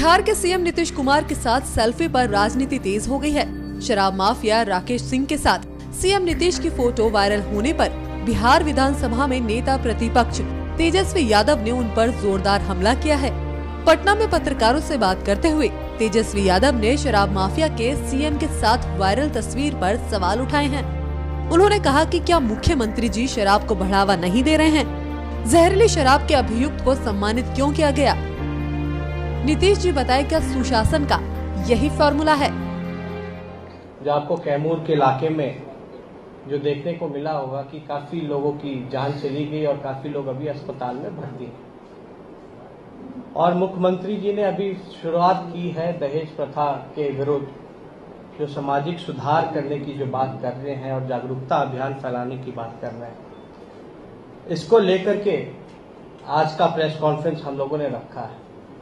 बिहार के सीएम नीतीश कुमार के साथ सेल्फी पर राजनीति तेज हो गई है। शराब माफिया राकेश सिंह के साथ सीएम नीतीश की फोटो वायरल होने पर बिहार विधानसभा में नेता प्रतिपक्ष तेजस्वी यादव ने उन पर जोरदार हमला किया है। पटना में पत्रकारों से बात करते हुए तेजस्वी यादव ने शराब माफिया के सीएम के साथ वायरल तस्वीर पर सवाल उठाए हैं। उन्होंने कहा कि क्या मुख्यमंत्री जी शराब को बढ़ावा नहीं दे रहे हैं? जहरीली शराब के अभियुक्त को सम्मानित क्यों किया गया? नीतीश जी बताए क्या सुशासन का यही फॉर्मूला है? जो आपको कैमूर के इलाके में जो देखने को मिला होगा कि काफी लोगों की जान चली गई और काफी लोग अभी अस्पताल में भर्ती हैं। और मुख्यमंत्री जी ने अभी शुरुआत की है दहेज प्रथा के विरुद्ध, जो सामाजिक सुधार करने की जो बात कर रहे हैं और जागरूकता अभियान फैलाने की बात कर रहे हैं। इसको लेकर के आज का प्रेस कॉन्फ्रेंस हम लोगों ने रखा है।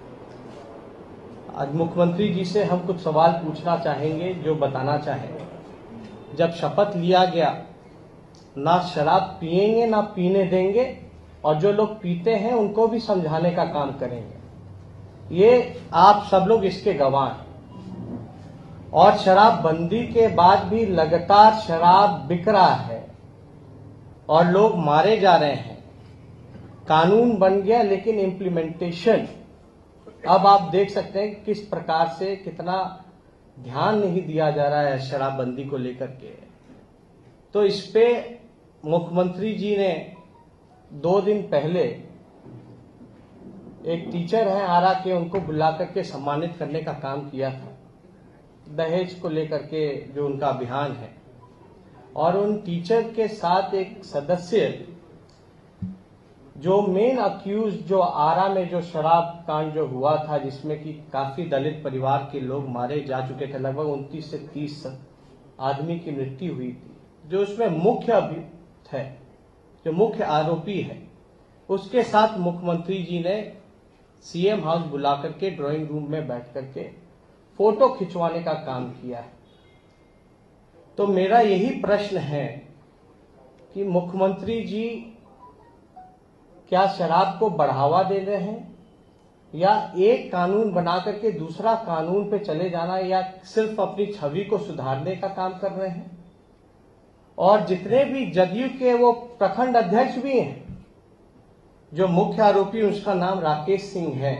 आज मुख्यमंत्री जी से हम कुछ सवाल पूछना चाहेंगे, जो बताना चाहेंगे। जब शपथ लिया गया, ना शराब पिएंगे ना पीने देंगे, और जो लोग पीते हैं उनको भी समझाने का काम करेंगे। ये आप सब लोग इसके गवाह हैं। और शराब बंदी के बाद भी लगातार शराब बिक रहा है और लोग मारे जा रहे हैं। कानून बन गया लेकिन इम्प्लीमेंटेशन, अब आप देख सकते हैं किस प्रकार से कितना ध्यान नहीं दिया जा रहा है शराबबंदी को लेकर के। तो इस पे मुख्यमंत्री जी ने 2 दिन पहले एक टीचर है आरा के, उनको बुला करके सम्मानित करने का काम किया था, दहेज को लेकर के जो उनका अभियान है। और उन टीचर के साथ एक सदस्य जो मेन अक्यूज, जो आरा में जो शराब कांड जो हुआ था, जिसमें कि काफी दलित परिवार के लोग मारे जा चुके थे, लगभग 29 से 30 आदमी की मृत्यु हुई थी, जो उसमें मुख्य अभियुक्त है, जो मुख्य आरोपी है, उसके साथ मुख्यमंत्री जी ने सीएम हाउस बुला करके ड्राइंग रूम में बैठ करके फोटो खिंचवाने का काम किया है। तो मेरा यही प्रश्न है कि मुख्यमंत्री जी क्या शराब को बढ़ावा दे रहे हैं, या एक कानून बना करके दूसरा कानून पे चले जाना, या सिर्फ अपनी छवि को सुधारने का काम कर रहे हैं? और जितने भी जदयू के वो प्रखंड अध्यक्ष भी हैं, जो मुख्य आरोपी उसका नाम राकेश सिंह है,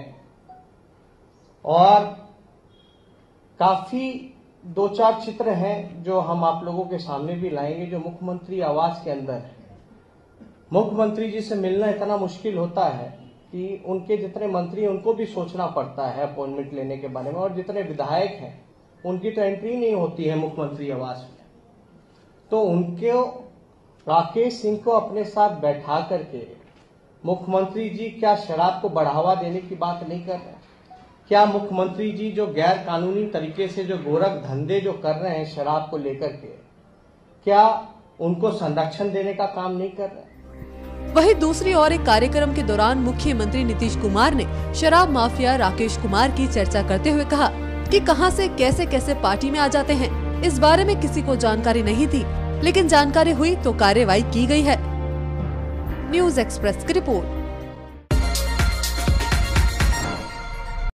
और काफी 2-4 चित्र हैं जो हम आप लोगों के सामने भी लाएंगे, जो मुख्यमंत्री आवास के अंदर है। मुख्यमंत्री जी से मिलना इतना मुश्किल होता है कि उनके जितने मंत्री, उनको भी सोचना पड़ता है अपॉइंटमेंट लेने के बारे में, और जितने विधायक हैं उनकी तो एंट्री नहीं होती है मुख्यमंत्री आवास में। तो उनके राकेश सिंह को अपने साथ बैठा करके मुख्यमंत्री जी क्या शराब को बढ़ावा देने की बात नहीं कर रहे? क्या मुख्यमंत्री जी जो गैर कानूनी तरीके से जो गोरख धंधे जो कर रहे हैं शराब को लेकर के, क्या उनको संरक्षण देने का काम नहीं कर रहे? वहीं दूसरी ओर एक कार्यक्रम के दौरान मुख्यमंत्री नीतीश कुमार ने शराब माफिया राकेश कुमार की चर्चा करते हुए कहा कि कहां से कैसे कैसे पार्टी में आ जाते हैं। इस बारे में किसी को जानकारी नहीं थी, लेकिन जानकारी हुई तो कार्रवाई की गई है। न्यूज़ एक्सप्रेस की रिपोर्ट।